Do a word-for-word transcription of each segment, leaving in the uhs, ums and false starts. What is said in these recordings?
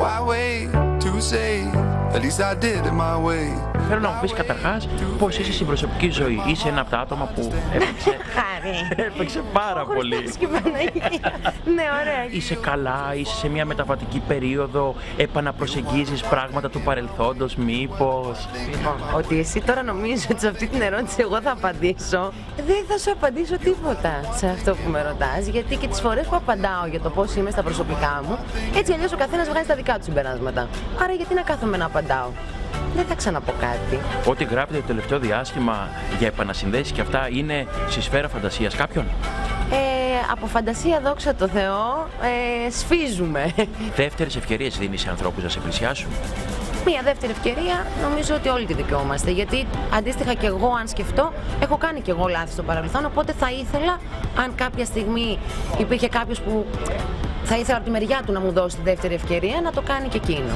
why wait to say, at least I did it my way. Θέλω να μου πεις καταρχάς πώς είσαι στην προσωπική ζωή. Είσαι ένα από τα άτομα που έπαιξε, έπαιξε πάρα πολύ. Ναι, ωραία. Είσαι καλά, είσαι σε μια μεταβατική περίοδο, επαναπροσεγγίζεις πράγματα του παρελθόντος, μήπως? Ότι εσύ τώρα νομίζεις ότι σε αυτή την ερώτηση εγώ θα απαντήσω. Δεν θα σου απαντήσω τίποτα σε αυτό που με ρωτάς, γιατί και τις φορές που απαντάω για το πώς είμαι στα προσωπικά μου, έτσι αλλιώς ο καθένας βγάζει τα δικά του συμπεράσματα. Άρα γιατί να κάθομαι να απαντάω? Δεν θα ξαναπώ κάτι. Ό,τι γράφετε το τελευταίο διάστημα για επανασυνδέσεις και αυτά είναι στη σφαίρα φαντασίας κάποιον? Ε, από φαντασία, δόξα τω Θεώ, ε, σφίζουμε. Δεύτερες ευκαιρίες δίνεις σε ανθρώπους να σε πλησιάσουν? Μία δεύτερη ευκαιρία νομίζω ότι όλοι τη δικαιούμαστε. Γιατί αντίστοιχα και εγώ, αν σκεφτώ, έχω κάνει και εγώ λάθη στο παρελθόν. Οπότε θα ήθελα, αν κάποια στιγμή υπήρχε κάποιος που θα ήθελα από τη μεριά του να μου δώσει τη δεύτερη ευκαιρία, να το κάνει και εκείνος.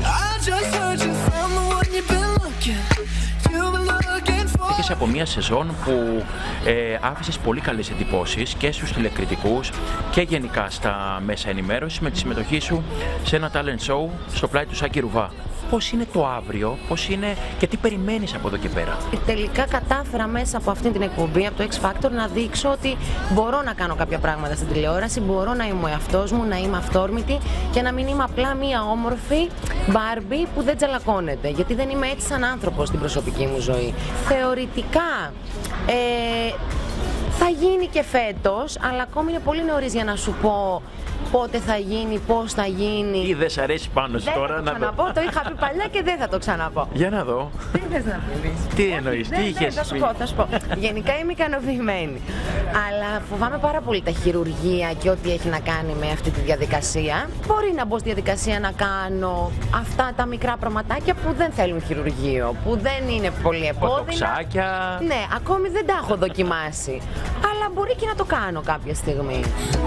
Είσαι από μια σεζόν που ε, άφησες πολύ καλές εντυπώσεις και στους τηλεκριτικούς και γενικά στα μέσα ενημέρωσης με τη συμμετοχή σου σε ένα talent show στο πλάι του Σάκη Ρουβά. Πώς είναι το αύριο, πώς είναι και τι περιμένεις από εδώ και πέρα? Τελικά κατάφερα μέσα από αυτή την εκπομπή, από το X Factor, να δείξω ότι μπορώ να κάνω κάποια πράγματα στην τηλεόραση, μπορώ να είμαι ο εαυτός μου, να είμαι αυθόρμητη και να μην είμαι απλά μία όμορφη Μπάρμπι που δεν τζαλακώνεται. Γιατί δεν είμαι έτσι σαν άνθρωπος στην προσωπική μου ζωή. Θεωρητικά ε, θα γίνει και φέτος, αλλά ακόμη είναι πολύ νωρίς για να σου πω πότε θα γίνει, πώς θα γίνει. Ή δεν σ' αρέσει πάνω σου τώρα να το ξαναπώ, το είχα πει παλιά και δεν θα το ξαναπώ. Για να δω. Τι θες να πεις? Τι εννοείς, τι είχες πει? Θα σου πω, θα σου πω. Γενικά είμαι ικανοποιημένη. Αλλά φοβάμαι πάρα πολύ τα χειρουργεία και ό,τι έχει να κάνει με αυτή τη διαδικασία. Μπορεί να μπω στη διαδικασία να κάνω αυτά τα μικρά πραγματάκια που δεν θέλουν χειρουργείο, που δεν είναι πολύ επώδυνα. Ποτοξάκια. Ναι, ακόμη δεν τα έχω δοκιμάσει. Αλλά μπορεί και να το κάνω κάποια στιγμή.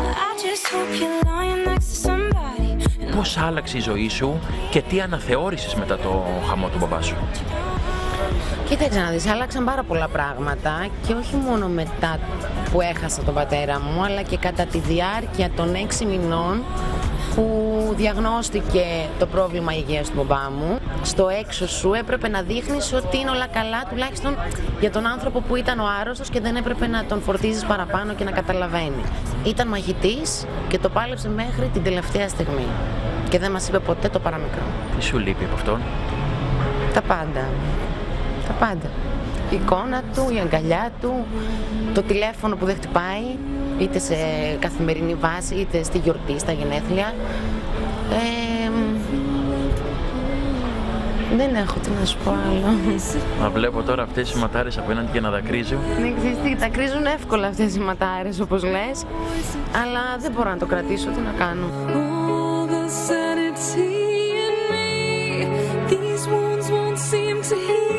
Πώς άλλαξε η ζωή σου και τι αναθεώρησες μετά το χαμό του μπαμπά σου? Κοίταξε να δεις, άλλαξαν πάρα πολλά πράγματα και όχι μόνο μετά που έχασα τον πατέρα μου, αλλά και κατά τη διάρκεια των έξι μηνών που διαγνώστηκε το πρόβλημα υγείας του μπαμπά μου. Στο έξω σου έπρεπε να δείχνεις ότι είναι όλα καλά, τουλάχιστον για τον άνθρωπο που ήταν ο άρρωστος και δεν έπρεπε να τον φορτίζεις παραπάνω και να καταλαβαίνει. Ήταν μαχητής και το πάλεψε μέχρι την τελευταία στιγμή και δεν μας είπε ποτέ το παραμικρό. Τι σου λείπει από αυτόν? Τα πάντα. Τα πάντα. Η εικόνα του, η αγκαλιά του, το τηλέφωνο που δεν χτυπάει, είτε σε καθημερινή βάση, είτε στη γιορτή, στα γενέθλια. Ε, δεν έχω τι να σου πω άλλο. Να βλέπω τώρα αυτές οι ματάρες απέναντι και να δακρύζουν. Ναι, ξέρεις τι, τα κρίζουν εύκολα αυτές οι ματάρες, όπως λες, αλλά δεν μπορώ να το κρατήσω, τι να κάνω. All the sanity in me, these wounds won't seem to heal.